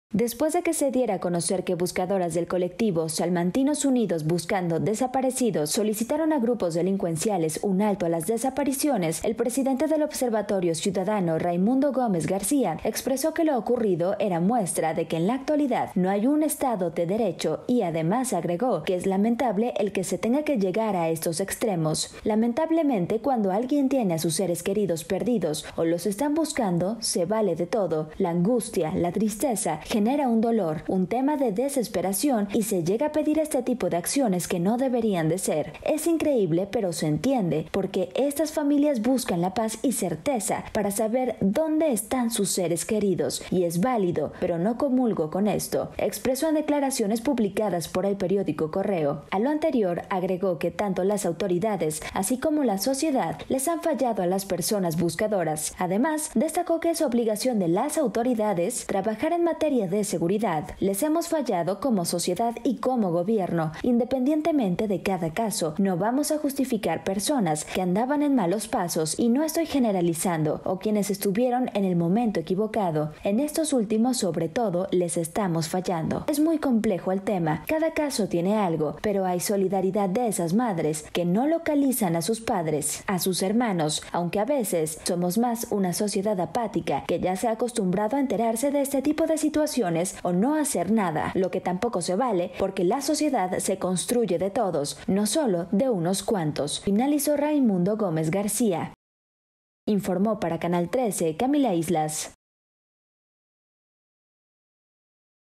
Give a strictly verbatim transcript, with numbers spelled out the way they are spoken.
Después de que se diera a conocer que buscadoras del colectivo Salmantinos Unidos Buscando Desaparecidos solicitaron a grupos delincuenciales un alto a las desapariciones, el presidente del Observatorio Ciudadano, Raimundo Gómez García, expresó que lo ocurrido era muestra de que en la actualidad no hay un Estado de derecho y además agregó que es lamentable el que se tenga que llegar a estos extremos. Lamentablemente, cuando alguien tiene a sus seres queridos perdidos o los están buscando, se vale de todo. La angustia, la tristeza, genera un dolor, un tema de desesperación y se llega a pedir este tipo de acciones que no deberían de ser. Es increíble, pero se entiende, porque estas familias buscan la paz y certeza para saber dónde están sus seres queridos, y es válido, pero no comulgo con esto, expresó en declaraciones publicadas por el periódico Correo. A lo anterior, agregó que tanto las autoridades, así como la sociedad, les han fallado a las personas buscadoras. Además, destacó que es obligación de las autoridades trabajar en materia de seguridad. Les hemos fallado como sociedad y como gobierno. Independientemente de cada caso, no vamos a justificar personas que andaban en malos pasos, y no estoy generalizando, o quienes estuvieron en el momento equivocado. En estos últimos, sobre todo, les estamos fallando. Es muy complejo el tema. Cada caso tiene algo, pero hay solidaridad de esas madres que no localizan a sus padres, a sus hermanos, aunque a veces somos más una sociedad apática que ya se ha acostumbrado a enterarse de este tipo de situaciones o no hacer nada, lo que tampoco se vale porque la sociedad se construye de todos, no solo de unos cuantos, finalizó Raimundo Gómez García. Informó para Canal trece Camila Islas.